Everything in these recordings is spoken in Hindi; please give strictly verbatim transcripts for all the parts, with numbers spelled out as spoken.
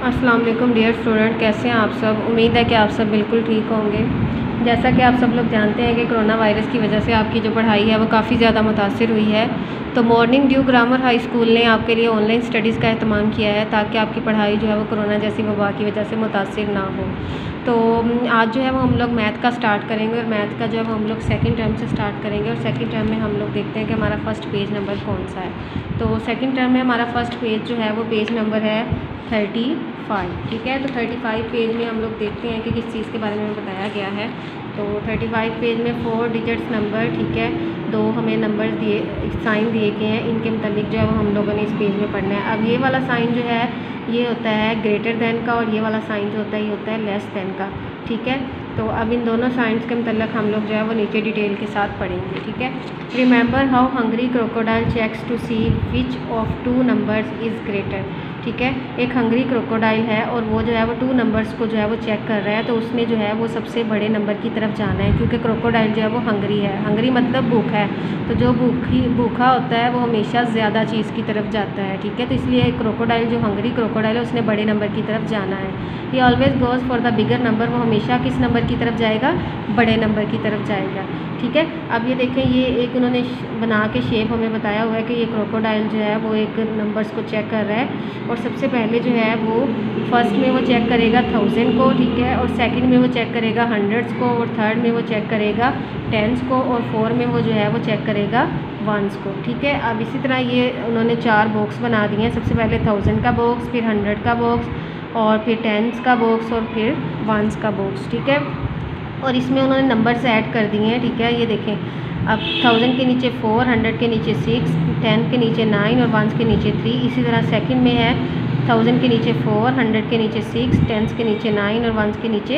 अस्सलाम वालेकुम डियर स्टूडेंट, कैसे हैं आप सब। उम्मीद है कि आप सब बिल्कुल ठीक होंगे। जैसा कि आप सब लोग जानते हैं कि कोरोना वायरस की वजह से आपकी जो पढ़ाई है वो काफ़ी ज़्यादा मुतासिर हुई है। तो morning dew grammar high school ने आपके लिए ऑनलाइन स्टडीज़ का एहतमाम किया है ताकि आपकी पढ़ाई जो है वो कोरोना जैसी वबा की वजह से मुतासिर ना हो। तो आज जो है वो हम लोग मैथ का स्टार्ट करेंगे और मैथ का जो है वो हम लोग सेकंड टर्म से स्टार्ट करेंगे और सेकंड टर्म में हम लोग देखते हैं कि हमारा फ़र्स्ट पेज नंबर कौन सा है। तो सेकंड टर्म में हमारा फ़र्स्ट पेज जो है वो पेज नंबर है थर्टी फाइव। ठीक है, तो थर्टी फाइव पेज में हम लोग देखते हैं कि किस चीज़ के बारे में बताया गया है। तो थर्टी फाइव पेज में फोर डिजिट्स नंबर, ठीक है, दो हमें नंबर दिए, साइन दिए गए हैं, इनके मुताबिक जो है वो हम लोगों ने इस पेज में पढ़ना है। अब ये वाला साइन जो है ये होता है ग्रेटर दैन का और ये वाला साइन जो होता है ये होता है लेस दैन का। ठीक है, तो अब इन दोनों साइंस के मतलब हम लोग जो है वो नीचे डिटेल के साथ पढ़ेंगे। ठीक है, remember how hungry crocodile checks to see which of two numbers is greater. ठीक है, एक हंग्री क्रोकोडाइल है और वो जो है वो टू नंबर्स को जो है वो चेक कर रहा है, तो उसने जो है वो सबसे बड़े नंबर की तरफ जाना है क्योंकि क्रोकोडाइल जो है वो हंग्री है। हंग्री मतलब भूखा है, तो जो भूखी भूखा होता है वो हमेशा ज़्यादा चीज़ की तरफ जाता है। ठीक है, तो इसलिए क्रोकोडाइल जो हंग्री क्रोकोडाइल है उसने बड़े नंबर की तरफ जाना है। ये always goes for the bigger number, वो हमेशा किस नंबर की तरफ जाएगा, बड़े नंबर की तरफ जाएगा। ठीक है, अब ये देखें ये एक उन्होंने बना के शेप हमें बताया हुआ है कि ये क्रोकोडाइल जो है वो एक नंबर्स को चेक कर रहा है और सबसे पहले जो है वो फर्स्ट में वो चेक करेगा थाउजेंड को, ठीक है, और सेकंड में वो चेक करेगा हंड्रेड्स को और थर्ड में वो चेक करेगा टेंस को और फोर में वो जो है वो चेक करेगा वंस को। ठीक है, अब इसी तरह ये उन्होंने चार बॉक्स बना दिए हैं, सबसे पहले थाउजेंड का बॉक्स, फिर हंड्रेड का बॉक्स और फिर टेंस का बॉक्स और फिर वंस का बॉक्स। ठीक है, और इसमें उन्होंने नंबर्स ऐड कर दिए हैं। ठीक है, ये देखें अब थाउजेंड के नीचे फोर, हंड्रेड के नीचे सिक्स, टेन के नीचे नाइन और वंस के नीचे थ्री। इसी तरह सेकंड में है थाउजेंड के नीचे फोर, हंड्रेड के नीचे सिक्स, टेंस के नीचे नाइन और वंस के नीचे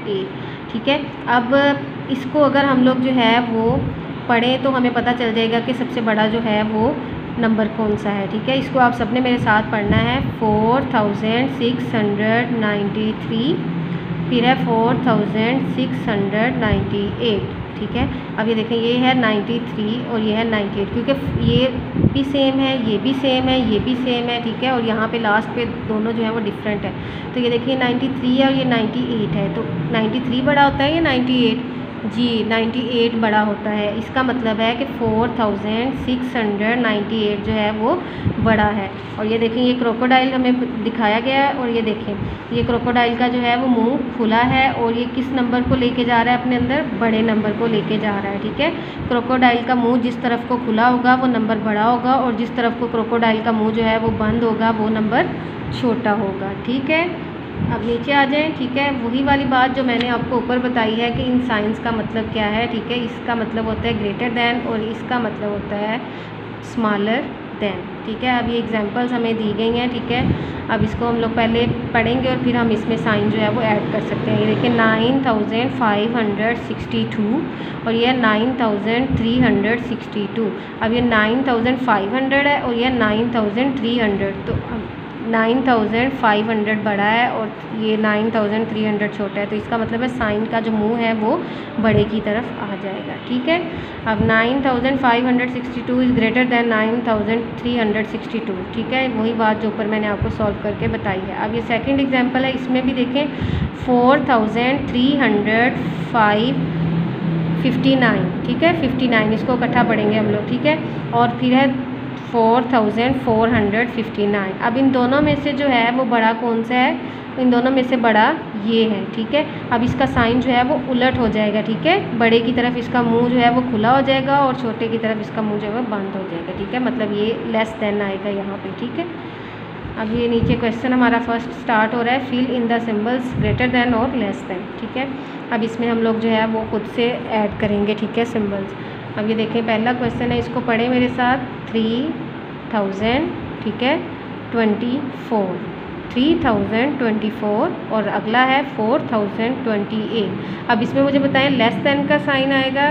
एट। ठीक है, अब इसको अगर हम लोग जो है वो पढ़ें तो हमें पता चल जाएगा कि सबसे बड़ा जो है वो नंबर कौन सा है। ठीक है, इसको आप सबने मेरे साथ पढ़ना है। Four thousand six hundred ninety three, फिर है four thousand six hundred ninety eight. ठीक है, अब ये देखें ये है नाइन्टी थ्री और ये है नाइन्टी एट, क्योंकि ये भी सेम है, ये भी सेम है, ये भी सेम है। ठीक है, और यहाँ पे लास्ट पे दोनों जो है वो डिफरेंट है। तो ये देखिए नाइन्टी थ्री है और ये नाइन्टी एट है, तो नाइन्टी थ्री बड़ा होता है या नाइन्टी एट? जी, नाइन्टी एट बड़ा होता है। इसका मतलब है कि four thousand six hundred ninety eight जो है वो बड़ा है। और ये देखें ये क्रोकोडाइल हमें दिखाया गया है और ये देखें ये क्रोकोडाइल का जो है वो मुंह खुला है और ये किस नंबर को लेके जा रहा है अपने अंदर, बड़े नंबर को लेके जा रहा है। ठीक है, क्रोकोडाइल का मुंह जिस तरफ को खुला होगा वो नंबर बड़ा होगा और जिस तरफ को क्रोकोडाइल का मुंह जो है वो बंद होगा वो नंबर छोटा होगा। ठीक है, अब नीचे आ जाएं। ठीक है, वही वाली बात जो मैंने आपको ऊपर बताई है कि इन साइंस का मतलब क्या है। ठीक है, इसका मतलब होता है ग्रेटर दैन और इसका मतलब होता है स्मॉलर दैन। ठीक है, अब ये एग्जांपल्स हमें दी गई हैं। ठीक है, अब इसको हम लोग पहले पढ़ेंगे और फिर हम इसमें साइन जो है वो ऐड कर सकते हैं। ये देखिए nine thousand five hundred sixty two और ये nine thousand three hundred sixty two. अब ये नाइन थाउजेंड फाइव हंड्रेड है और ये नाइन थाउजेंड थ्री हंड्रेड, तो नाइन थाउजेंड फाइव हंड्रेड बड़ा है और ये नाइन थाउजेंड थ्री हंड्रेड छोटा है, तो इसका मतलब है साइन का जो मुंह है वो बड़े की तरफ आ जाएगा। ठीक है, अब nine thousand five hundred sixty two is greater than nine thousand three hundred sixty two. ठीक है, वही बात जो ऊपर मैंने आपको सॉल्व करके बताई है। अब ये सेकंड एग्जांपल है, इसमें भी देखें four thousand three hundred five fifty nine. ठीक है, फिफ्टी नाइन इसको इकट्ठा पढ़ेंगे हम लोग। ठीक है, और फिर है four thousand four hundred fifty nine. अब इन दोनों में से जो है वो बड़ा कौन सा है, इन दोनों में से बड़ा ये है। ठीक है, अब इसका साइन जो है वो उलट हो जाएगा। ठीक है, बड़े की तरफ इसका मुंह जो है वो खुला हो जाएगा और छोटे की तरफ इसका मुंह जो है वो बंद हो जाएगा। ठीक है, मतलब ये लेस देन आएगा यहाँ पे। ठीक है, अब ये नीचे क्वेश्चन हमारा फर्स्ट स्टार्ट हो रहा है, fill in the symbols greater than और लेस दैन। ठीक है, अब इसमें हम लोग जो है वो खुद से ऐड करेंगे। ठीक है, सिंबल्स। अब ये देखें पहला क्वेश्चन है, इसको पढ़ें मेरे साथ। थ्री थाउजेंड, ठीक है, twenty four, three thousand twenty four और अगला है फोर थाउजेंड ट्वेंटी एट। अब इसमें मुझे बताएं लेस दैन का साइन आएगा,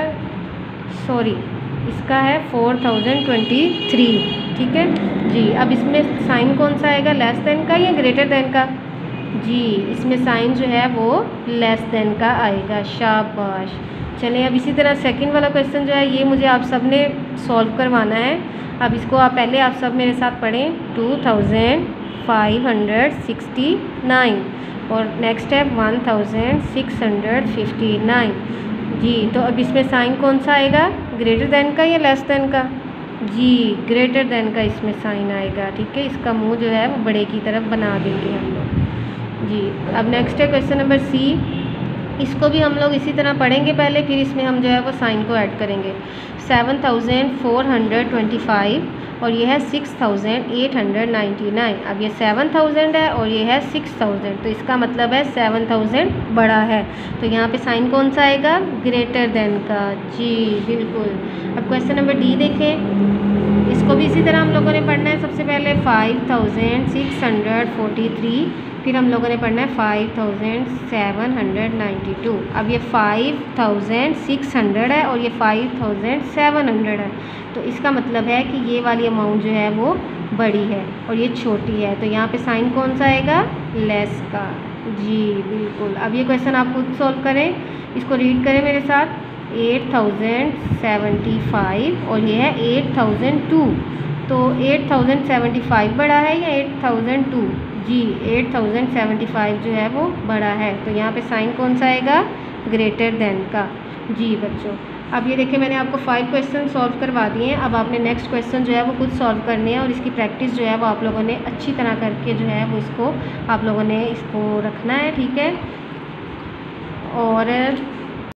सॉरी इसका है फोर थाउजेंड ट्वेंटी थ्री। ठीक है जी, अब इसमें साइन कौन सा आएगा, लेस दैन का या ग्रेटर दैन का? जी, इसमें साइन जो है वो लेस दैन का आएगा। शाबाश। चलें, अब इसी तरह सेकंड वाला क्वेश्चन जो है ये मुझे आप सब ने सॉल्व करवाना है। अब इसको आप पहले आप सब मेरे साथ पढ़ें। Two thousand five hundred sixty nine और नेक्स्ट है one thousand six hundred fifty nine. जी, तो अब इसमें साइन कौन सा आएगा, ग्रेटर देन का या लेस देन का? जी, ग्रेटर देन का इसमें साइन आएगा। ठीक है, इसका मुंह जो है वो बड़े की तरफ बना देंगे हम लोग। जी, अब नेक्स्ट है क्वेश्चन नंबर सी। इसको भी हम लोग इसी तरह पढ़ेंगे पहले, फिर इसमें हम जो है वो साइन को ऐड करेंगे। Seven thousand four hundred twenty five और ये है six thousand eight hundred ninety nine. अब ये सेवन थाउजेंड है और ये है सिक्स थाउजेंड, तो इसका मतलब है सेवन थाउजेंड बड़ा है, तो यहाँ पे साइन कौन सा आएगा, ग्रेटर देन का। जी बिल्कुल। अब क्वेश्चन नंबर डी देखें, इसको भी इसी तरह हम लोगों ने पढ़ना है। सबसे पहले five thousand six hundred forty three, फिर हम लोगों ने पढ़ना है five thousand seven hundred ninety two. अब ये फाइव थाउजेंड सिक्स हंड्रेड है और ये फाइव थाउजेंड सेवन हंड्रेड है, तो इसका मतलब है कि ये वाली अमाउंट जो है वो बड़ी है और ये छोटी है, तो यहाँ पे साइन कौन सा आएगा, लेस का। जी बिल्कुल। अब ये क्वेश्चन आप खुद सॉल्व करें, इसको रीड करें मेरे साथ। एट थाउजेंड सेवेंटी फाइव और ये है एट थाउजेंड टू, तो एट थाउजेंड सेवेंटी फाइव बड़ा है या एट थाउजेंड टू? जी, एट थाउजेंड सेवेंटी फाइव जो है वो बड़ा है, तो यहाँ पे साइन कौन सा आएगा, ग्रेटर देन का। जी बच्चों, अब ये देखिए मैंने आपको फाइव क्वेश्चन सॉल्व करवा दिए हैं। अब आपने नेक्स्ट क्वेश्चन जो है वो खुद सॉल्व करने हैं और इसकी प्रैक्टिस जो है वो आप लोगों ने अच्छी तरह करके जो है वो इसको आप लोगों ने इसको रखना है। ठीक है, और